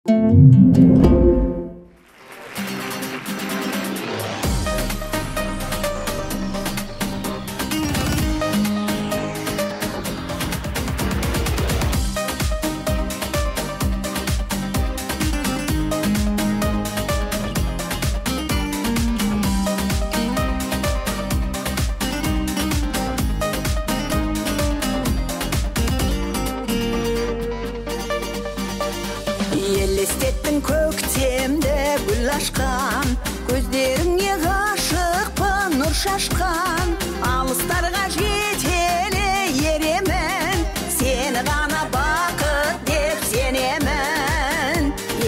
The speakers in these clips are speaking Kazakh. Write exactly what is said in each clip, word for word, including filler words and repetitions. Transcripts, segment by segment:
Елестеттің көктемде гүл ашқан, көздеріңе ғашықпын нұр шашқан. Алыстарға жетеле еремін, сені ғана бақыт деп сенемін.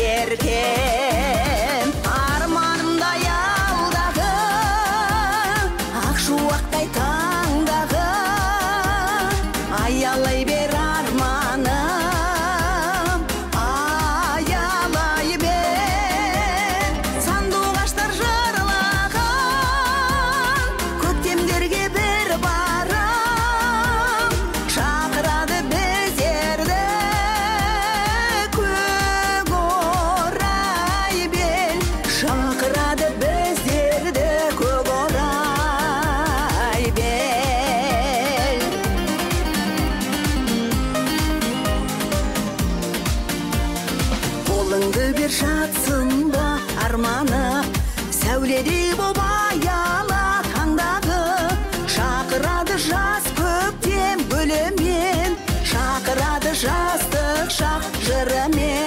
Еркем арманымдай алдағы, ақ шуақтай таңдағы, аялай бер арманым. Қолыңды бер жатсын ба арманы, сәуледей боп аяла таңдағы. Шақырады жас көктем гүлімен, шақырады жастық шақ жырымен.